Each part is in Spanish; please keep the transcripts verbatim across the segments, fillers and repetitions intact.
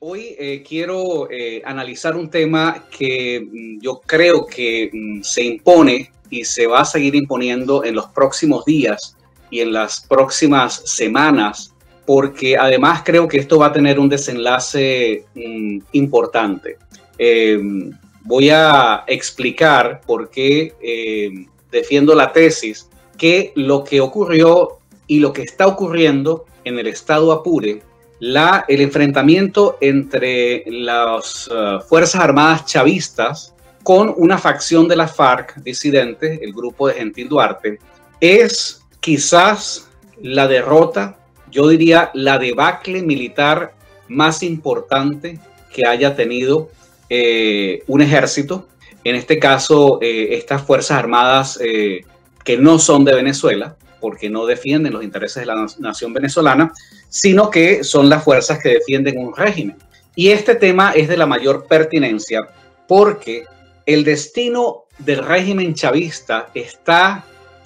Hoy eh, quiero eh, analizar un tema que mm, yo creo que mm, se impone y se va a seguir imponiendo en los próximos días y en las próximas semanas, porque además creo que esto va a tener un desenlace mm, importante. Eh, voy a explicar por qué eh, defiendo la tesis que lo que ocurrió y lo que está ocurriendo en el estado Apure, La, el enfrentamiento entre las uh, Fuerzas Armadas chavistas con una facción de la FARC disidente, el grupo de Gentil Duarte, es quizás la derrota, yo diría la debacle militar más importante que haya tenido eh, un ejército. En este caso, eh, estas Fuerzas Armadas eh, que no son de Venezuela, porque no defienden los intereses de la nación venezolana, sino que son las fuerzas que defienden un régimen. Y este tema es de la mayor pertinencia porque el destino del régimen chavista está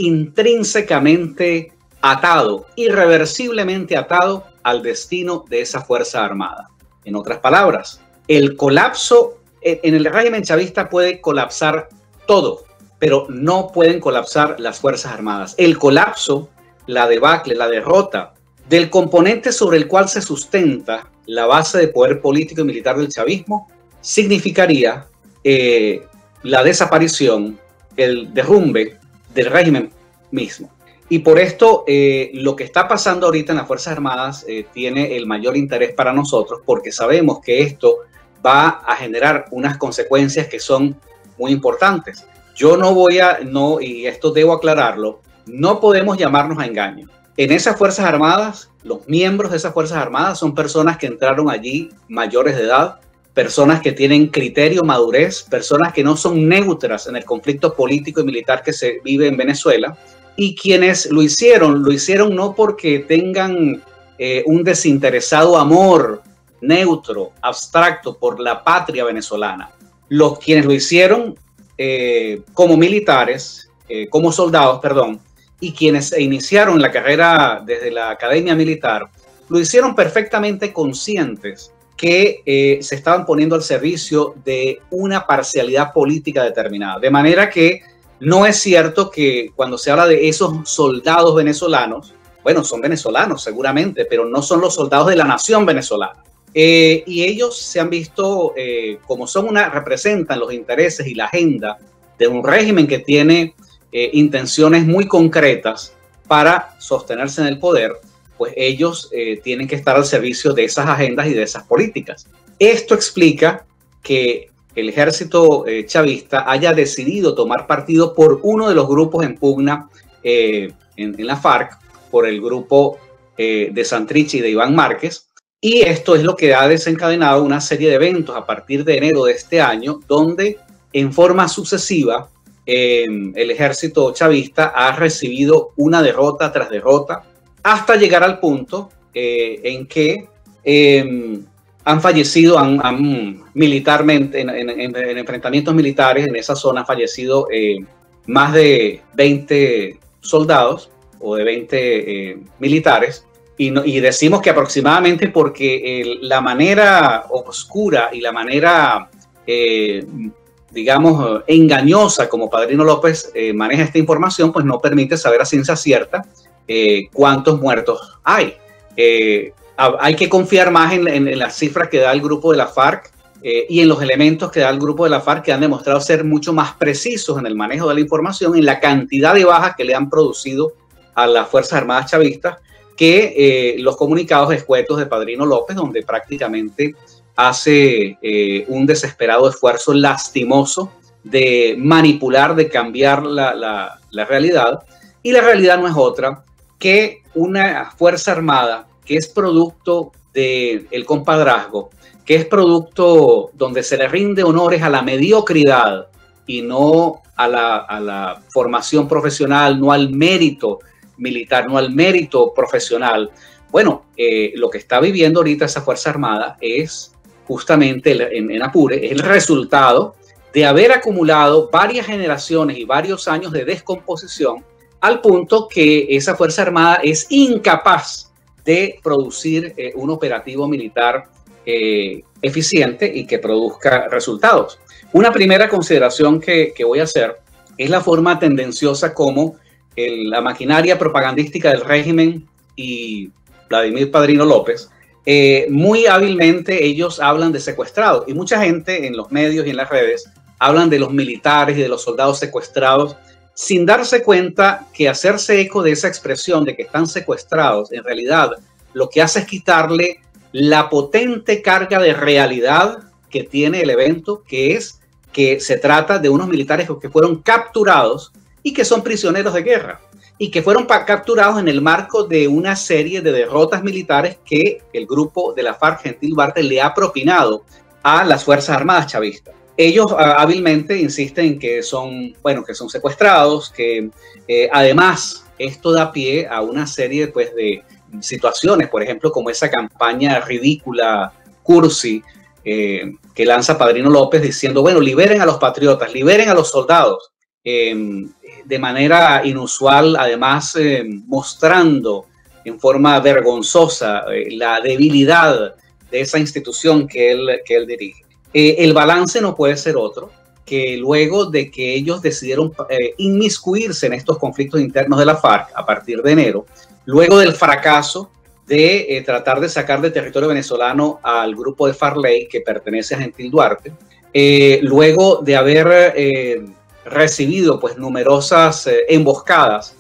intrínsecamente atado, irreversiblemente atado al destino de esa fuerza armada. En otras palabras, el colapso en el régimen chavista puede colapsar todo, pero no pueden colapsar las Fuerzas Armadas. El colapso, la debacle, la derrota del componente sobre el cual se sustenta la base de poder político y militar del chavismo significaría eh, la desaparición, el derrumbe del régimen mismo. Y por esto eh, lo que está pasando ahorita en las Fuerzas Armadas eh, tiene el mayor interés para nosotros, porque sabemos que esto va a generar unas consecuencias que son muy importantes. Yo no voy a, no, y esto debo aclararlo, no podemos llamarnos a engaño. En esas Fuerzas Armadas, los miembros de esas Fuerzas Armadas son personas que entraron allí mayores de edad, personas que tienen criterio, madurez, personas que no son neutras en el conflicto político y militar que se vive en Venezuela. Y quienes lo hicieron, lo hicieron no porque tengan eh, un desinteresado amor neutro, abstracto por la patria venezolana. Los quienes lo hicieron Eh, como militares, eh, como soldados, perdón, y quienes iniciaron la carrera desde la academia militar, lo hicieron perfectamente conscientes que eh, se estaban poniendo al servicio de una parcialidad política determinada. De manera que no es cierto que cuando se habla de esos soldados venezolanos, bueno, son venezolanos seguramente, pero no son los soldados de la nación venezolana. Eh, y ellos se han visto, eh, como son una, representan los intereses y la agenda de un régimen que tiene eh, intenciones muy concretas para sostenerse en el poder, pues ellos eh, tienen que estar al servicio de esas agendas y de esas políticas. Esto explica que el ejército eh, chavista haya decidido tomar partido por uno de los grupos en pugna eh, en, en la FARC, por el grupo eh, de Santrich y de Iván Márquez. Y esto es lo que ha desencadenado una serie de eventos a partir de enero de este año, donde en forma sucesiva eh, el ejército chavista ha recibido una derrota tras derrota, hasta llegar al punto eh, en que eh, han fallecido, han, han militarmente, en, en, en, en enfrentamientos militares en esa zona, han fallecido eh, más de veinte soldados o de veinte eh, militares. Y, no, y decimos que aproximadamente porque el, la manera oscura y la manera, eh, digamos, engañosa como Padrino López eh, maneja esta información, pues no permite saber a ciencia cierta eh, cuántos muertos hay. Eh, hay que confiar más en, en, en las cifras que da el grupo de la FARC eh, y en los elementos que da el grupo de la FARC, que han demostrado ser mucho más precisos en el manejo de la información, en la cantidad de bajas que le han producido a las Fuerzas Armadas chavistas, que eh, los comunicados escuetos de Padrino López, donde prácticamente hace eh, un desesperado esfuerzo lastimoso de manipular, de cambiar la, la, la realidad. Y la realidad no es otra que una Fuerza Armada que es producto del compadrazgo, que es producto donde se le rinde honores a la mediocridad y no a la, a la formación profesional, no al mérito militar, no al mérito profesional. Bueno, eh, lo que está viviendo ahorita esa Fuerza Armada es justamente el, en, en Apure, es el resultado de haber acumulado varias generaciones y varios años de descomposición, al punto que esa Fuerza Armada es incapaz de producir eh, un operativo militar eh, eficiente y que produzca resultados. Una primera consideración que, que voy a hacer es la forma tendenciosa como el, la maquinaria propagandística del régimen y Vladimir Padrino López, eh, muy hábilmente ellos hablan de secuestrados, y mucha gente en los medios y en las redes hablan de los militares y de los soldados secuestrados, sin darse cuenta que hacerse eco de esa expresión de que están secuestrados, en realidad lo que hace es quitarle la potente carga de realidad que tiene el evento, que es que se trata de unos militares que fueron capturados y que son prisioneros de guerra, y que fueron capturados en el marco de una serie de derrotas militares que el grupo de la FARC Gentil Duarte le ha propinado a las Fuerzas Armadas chavistas. Ellos uh, hábilmente insisten en que son, bueno, que son secuestrados, que eh, además esto da pie a una serie pues, de situaciones, por ejemplo, como esa campaña ridícula, cursi, eh, que lanza Padrino López diciendo, bueno, liberen a los patriotas, liberen a los soldados, eh, de manera inusual, además eh, mostrando en forma vergonzosa eh, la debilidad de esa institución que él, que él dirige. Eh, el balance no puede ser otro que luego de que ellos decidieron eh, inmiscuirse en estos conflictos internos de la FARC a partir de enero, luego del fracaso de eh, tratar de sacar del territorio venezolano al grupo de Farley que pertenece a Gentil Duarte, eh, luego de haber eh, recibido pues numerosas eh, emboscadas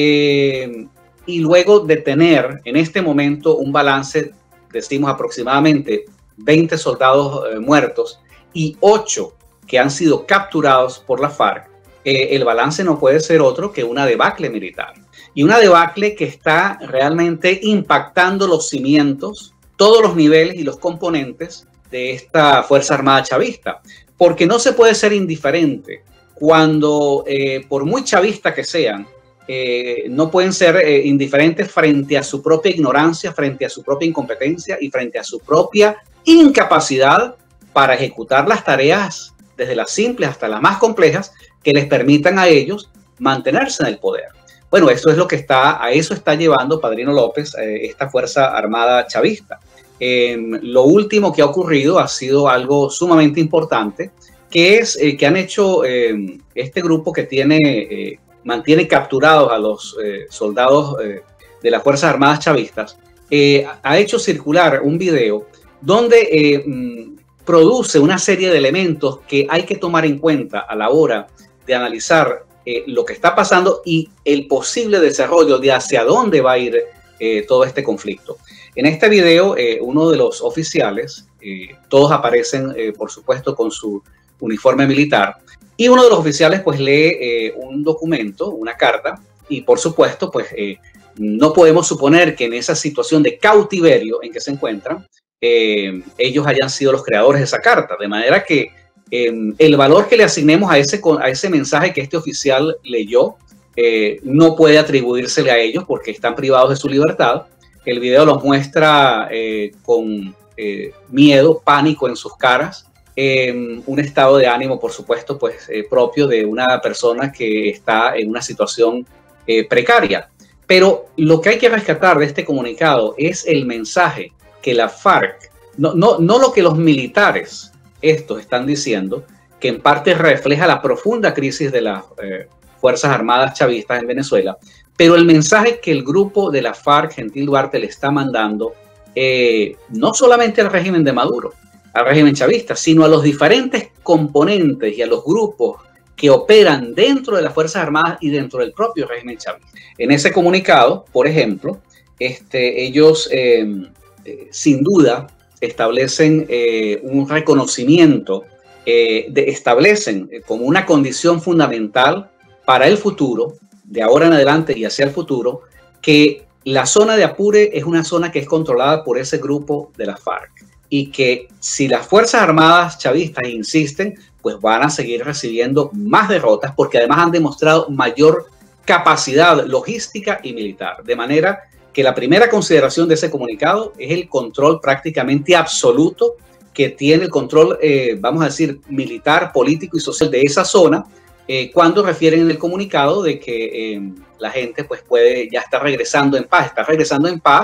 eh, y luego de tener en este momento un balance, decimos aproximadamente veinte soldados eh, muertos y ocho que han sido capturados por la FARC, eh, el balance no puede ser otro que una debacle militar. Y una debacle que está realmente impactando los cimientos, todos los niveles y los componentes de esta Fuerza Armada chavista. Porque no se puede ser indiferente cuando, eh, por muy chavista que sean, eh, no pueden ser eh, indiferentes frente a su propia ignorancia, frente a su propia incompetencia y frente a su propia incapacidad para ejecutar las tareas, desde las simples hasta las más complejas, que les permitan a ellos mantenerse en el poder. Bueno, eso es lo que está, a eso está llevando Padrino López, eh, esta Fuerza Armada chavista. Eh, lo último que ha ocurrido ha sido algo sumamente importante, que es eh, que han hecho eh, este grupo que tiene, eh, mantiene capturados a los eh, soldados eh, de las Fuerzas Armadas chavistas, eh, ha hecho circular un video donde eh, produce una serie de elementos que hay que tomar en cuenta a la hora de analizar eh, lo que está pasando y el posible desarrollo de hacia dónde va a ir eh, todo este conflicto. En este video, eh, uno de los oficiales, eh, todos aparecen, eh, por supuesto, con su uniforme militar, y uno de los oficiales pues lee eh, un documento, una carta, y por supuesto, pues eh, no podemos suponer que en esa situación de cautiverio en que se encuentran, eh, ellos hayan sido los creadores de esa carta, de manera que Eh, el valor que le asignemos a ese, a ese mensaje que este oficial leyó eh, no puede atribuírsele a ellos porque están privados de su libertad. El video los muestra eh, con eh, miedo, pánico en sus caras, eh, un estado de ánimo, por supuesto, pues, eh, propio de una persona que está en una situación eh, precaria. Pero lo que hay que rescatar de este comunicado es el mensaje que la FARC, no, no, no lo que los militares estos están diciendo, que en parte refleja la profunda crisis de las eh, Fuerzas Armadas chavistas en Venezuela, pero el mensaje que el grupo de la FARC Gentil Duarte le está mandando, eh, no solamente al régimen de Maduro, al régimen chavista, sino a los diferentes componentes y a los grupos que operan dentro de las Fuerzas Armadas y dentro del propio régimen chavista. En ese comunicado, por ejemplo, este, ellos eh, eh, sin duda establecen eh, un reconocimiento, eh, de, establecen eh, como una condición fundamental para el futuro, de ahora en adelante y hacia el futuro, que la zona de Apure es una zona que es controlada por ese grupo de la FARC y que si las Fuerzas Armadas chavistas insisten, pues van a seguir recibiendo más derrotas porque además han demostrado mayor capacidad logística y militar, de manera que la primera consideración de ese comunicado es el control prácticamente absoluto que tiene el control, eh, vamos a decir, militar, político y social de esa zona, eh, cuando refieren en el comunicado de que eh, la gente pues puede ya estar regresando en paz, está regresando en paz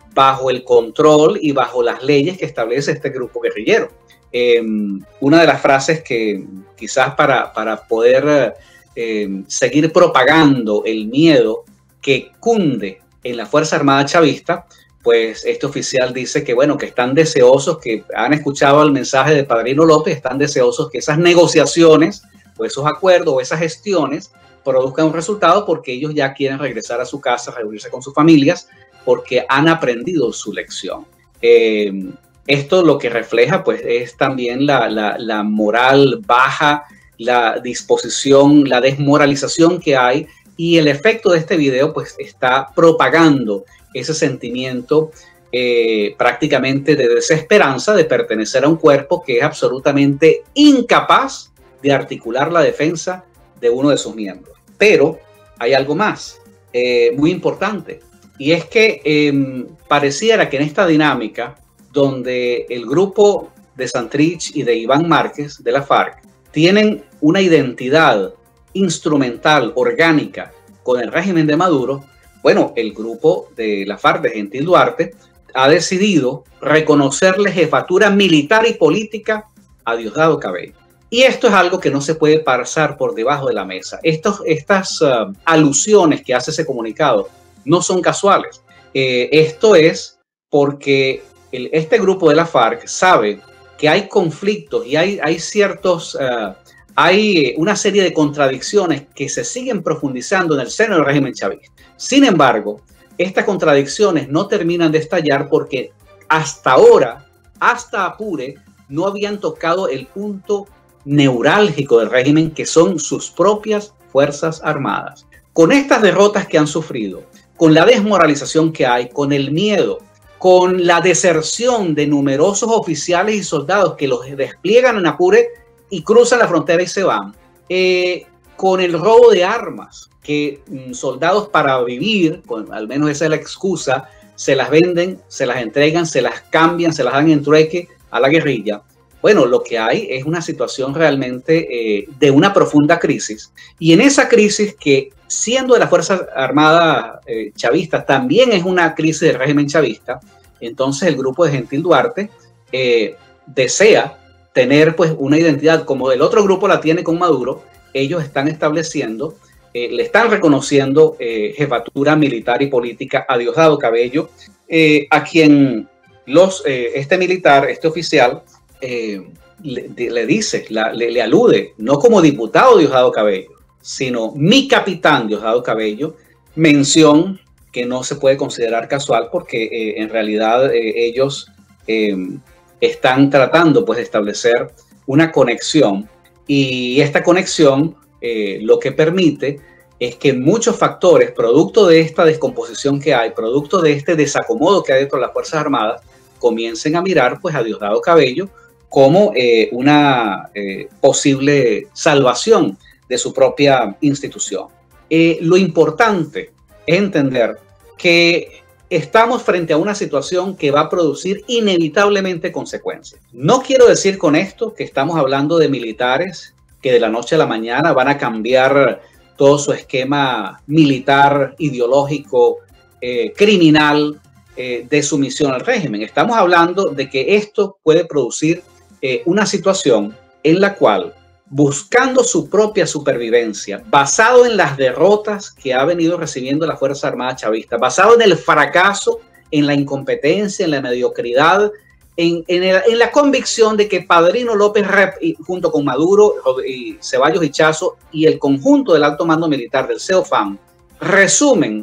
bajo el control y bajo las leyes que establece este grupo guerrillero. Eh, una de las frases que quizás para, para poder eh, seguir propagando el miedo que cunde en la Fuerza Armada Chavista, pues este oficial dice que bueno, que están deseosos, que han escuchado el mensaje de Padrino López, están deseosos que esas negociaciones o esos acuerdos o esas gestiones produzcan un resultado porque ellos ya quieren regresar a su casa, reunirse con sus familias, porque han aprendido su lección. Eh, esto lo que refleja pues es también la, la, la moral baja, la disposición, la desmoralización que hay, y el efecto de este video pues está propagando ese sentimiento eh, prácticamente de desesperanza de pertenecer a un cuerpo que es absolutamente incapaz de articular la defensa de uno de sus miembros. Pero hay algo más eh, muy importante, y es que eh, pareciera que en esta dinámica donde el grupo de Santrich y de Iván Márquez de la FARC tienen una identidad instrumental, orgánica con el régimen de Maduro, bueno, el grupo de la FARC de Gentil Duarte ha decidido reconocerle jefatura militar y política a Diosdado Cabello. Y esto es algo que no se puede pasar por debajo de la mesa. Estos, estas uh, alusiones que hace ese comunicado no son casuales. Eh, esto es porque el, este grupo de la FARC sabe que hay conflictos y hay, hay ciertos... Uh, hay una serie de contradicciones que se siguen profundizando en el seno del régimen chavista. Sin embargo, estas contradicciones no terminan de estallar porque hasta ahora, hasta Apure, no habían tocado el punto neurálgico del régimen, que son sus propias Fuerzas Armadas. Con estas derrotas que han sufrido, con la desmoralización que hay, con el miedo, con la deserción de numerosos oficiales y soldados que los despliegan en Apure y cruzan la frontera y se van, eh, con el robo de armas, que mm, soldados para vivir, con, al menos esa es la excusa, se las venden, se las entregan, se las cambian, se las dan en trueque a la guerrilla. Bueno, lo que hay es una situación realmente eh, de una profunda crisis, y en esa crisis, que siendo de la Fuerza Armada eh, chavista, también es una crisis del régimen chavista, entonces el grupo de Gentil Duarte eh, desea tener pues una identidad como el otro grupo la tiene con Maduro. Ellos están estableciendo, eh, le están reconociendo eh, jefatura militar y política a Diosdado Cabello, eh, a quien los, eh, este militar, este oficial, eh, le, le dice, la, le, le alude, no como diputado Diosdado Cabello, sino mi capitán Diosdado Cabello, mención que no se puede considerar casual porque eh, en realidad eh, ellos... Eh, están tratando pues de establecer una conexión, y esta conexión eh, lo que permite es que muchos factores, producto de esta descomposición que hay, producto de este desacomodo que hay dentro de las Fuerzas Armadas, comiencen a mirar pues a Diosdado Cabello como eh, una eh, posible salvación de su propia institución. Eh, lo importante es entender que estamos frente a una situación que va a producir inevitablemente consecuencias. No quiero decir con esto que estamos hablando de militares que de la noche a la mañana van a cambiar todo su esquema militar, ideológico, eh, criminal, eh, de sumisión al régimen. Estamos hablando de que esto puede producir eh, una situación en la cual, buscando su propia supervivencia, basado en las derrotas que ha venido recibiendo la Fuerza Armada Chavista, basado en el fracaso, en la incompetencia, en la mediocridad, en, en, el, en la convicción de que Padrino López Rep, junto con Maduro, y Ceballos y Chazo y el conjunto del alto mando militar del CEOFAN, resumen,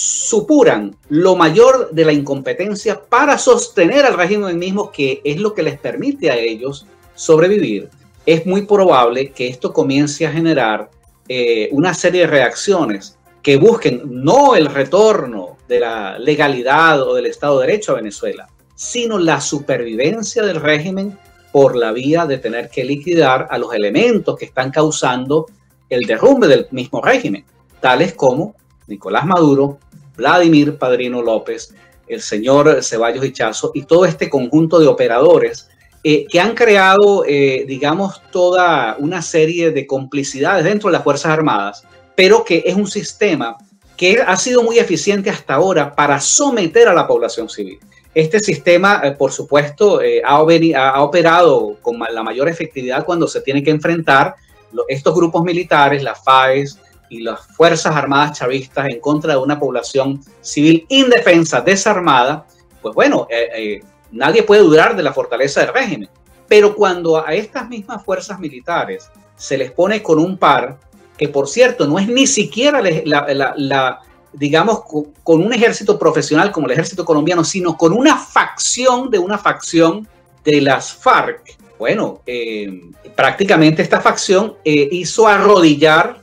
supuran lo mayor de la incompetencia para sostener al régimen mismo, que es lo que les permite a ellos sobrevivir. Es muy probable que esto comience a generar eh, una serie de reacciones que busquen no el retorno de la legalidad o del Estado de Derecho a Venezuela, sino la supervivencia del régimen por la vía de tener que liquidar a los elementos que están causando el derrumbe del mismo régimen, tales como Nicolás Maduro, Vladimir Padrino López, el señor Ceballos y Chazo y todo este conjunto de operadores Eh, que han creado, eh, digamos, toda una serie de complicidades dentro de las Fuerzas Armadas, pero que es un sistema que ha sido muy eficiente hasta ahora para someter a la población civil. Este sistema, eh, por supuesto, eh, ha, ha operado con la mayor efectividad cuando se tiene que enfrentar lo, estos grupos militares, las FAES y las Fuerzas Armadas chavistas en contra de una población civil indefensa, desarmada. Pues bueno, eh, eh, nadie puede dudar de la fortaleza del régimen. Pero cuando a estas mismas fuerzas militares se les pone con un par, que por cierto no es ni siquiera la, la, la, la digamos, con un ejército profesional como el ejército colombiano, sino con una facción de una facción de las FARC. Bueno, eh, prácticamente esta facción eh, hizo arrodillar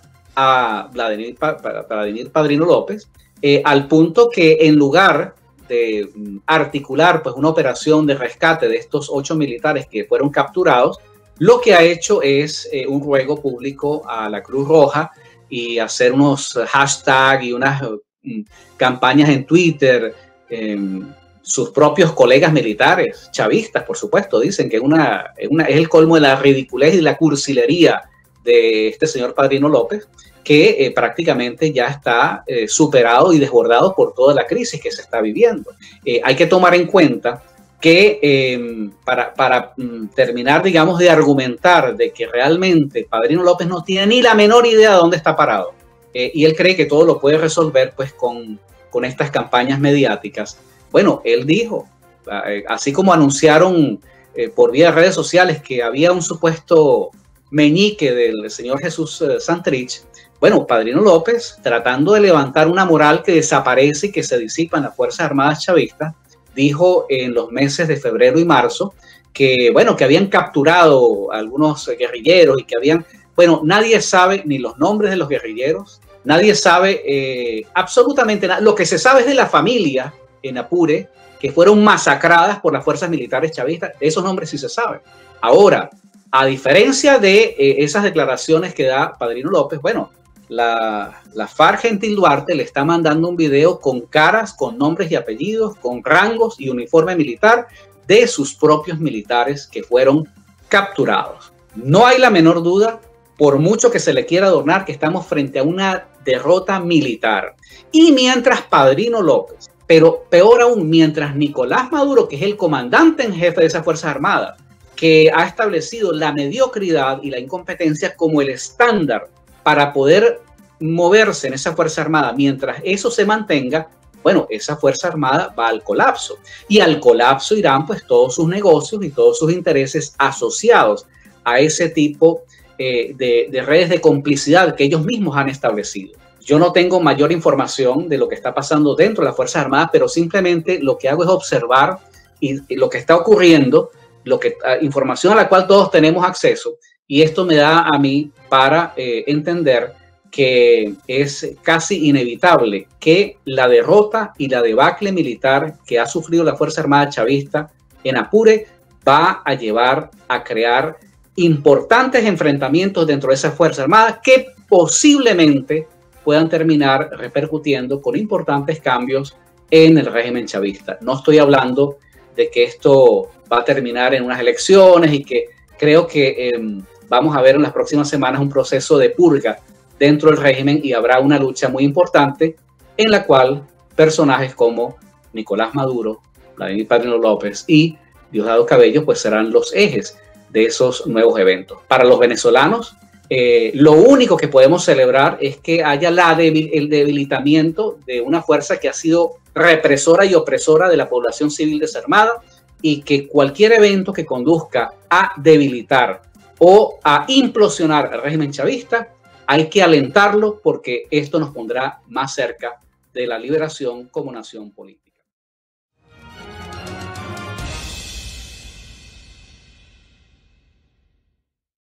a Vladimir, Vladimir Padrino López, eh, al punto que en lugar de articular pues, una operación de rescate de estos ocho militares que fueron capturados, lo que ha hecho es eh, un ruego público a la Cruz Roja y hacer unos hashtags y unas um, campañas en Twitter. Eh, sus propios colegas militares, chavistas, por supuesto, dicen que una, una, es el colmo de la ridiculez y la cursilería de este señor Padrino López, que eh, prácticamente ya está eh, superado y desbordado por toda la crisis que se está viviendo. Eh, hay que tomar en cuenta que eh, para, para mm, terminar, digamos, de argumentar de que realmente Padrino López no tiene ni la menor idea de dónde está parado, eh, y él cree que todo lo puede resolver pues con, con estas campañas mediáticas. Bueno, él dijo, eh, así como anunciaron eh, por vía de redes sociales que había un supuesto meñique del señor Jesús eh, Santrich, bueno, Padrino López, tratando de levantar una moral que desaparece y que se disipa en las Fuerzas Armadas chavistas, dijo en los meses de febrero y marzo que, bueno, que habían capturado a algunos guerrilleros y que habían, bueno, nadie sabe ni los nombres de los guerrilleros, nadie sabe eh, absolutamente nada. Lo que se sabe es de la familia en Apure, que fueron masacradas por las fuerzas militares chavistas. Esos nombres sí se saben. Ahora, a diferencia de eh, esas declaraciones que da Padrino López, bueno, La, la FARC Gentil Duarte le está mandando un video con caras, con nombres y apellidos, con rangos y uniforme militar de sus propios militares que fueron capturados. No hay la menor duda, por mucho que se le quiera adornar, que estamos frente a una derrota militar. Y mientras Padrino López, pero peor aún, mientras Nicolás Maduro, que es el comandante en jefe de esas Fuerzas Armadas, que ha establecido la mediocridad y la incompetencia como el estándar para poder moverse en esa Fuerza Armada, mientras eso se mantenga, bueno, esa Fuerza Armada va al colapso. Y al colapso irán pues todos sus negocios y todos sus intereses asociados a ese tipo eh, de, de redes de complicidad que ellos mismos han establecido. Yo no tengo mayor información de lo que está pasando dentro de las Fuerzas Armadas, pero simplemente lo que hago es observar y, y lo que está ocurriendo, lo que, información a la cual todos tenemos acceso. Y esto me da a mí para eh, entender que es casi inevitable que la derrota y la debacle militar que ha sufrido la Fuerza Armada chavista en Apure va a llevar a crear importantes enfrentamientos dentro de esas Fuerzas Armadas que posiblemente puedan terminar repercutiendo con importantes cambios en el régimen chavista. No estoy hablando de que esto va a terminar en unas elecciones y que creo que eh, vamos a ver en las próximas semanas un proceso de purga dentro del régimen y habrá una lucha muy importante en la cual personajes como Nicolás Maduro, Vladimir Padrino López y Diosdado Cabello pues serán los ejes de esos nuevos eventos. Para los venezolanos, eh, lo único que podemos celebrar es que haya la debil, el debilitamiento de una fuerza que ha sido represora y opresora de la población civil desarmada y que cualquier evento que conduzca a debilitar o a implosionar al régimen chavista, hay que alentarlo porque esto nos pondrá más cerca de la liberación como nación política.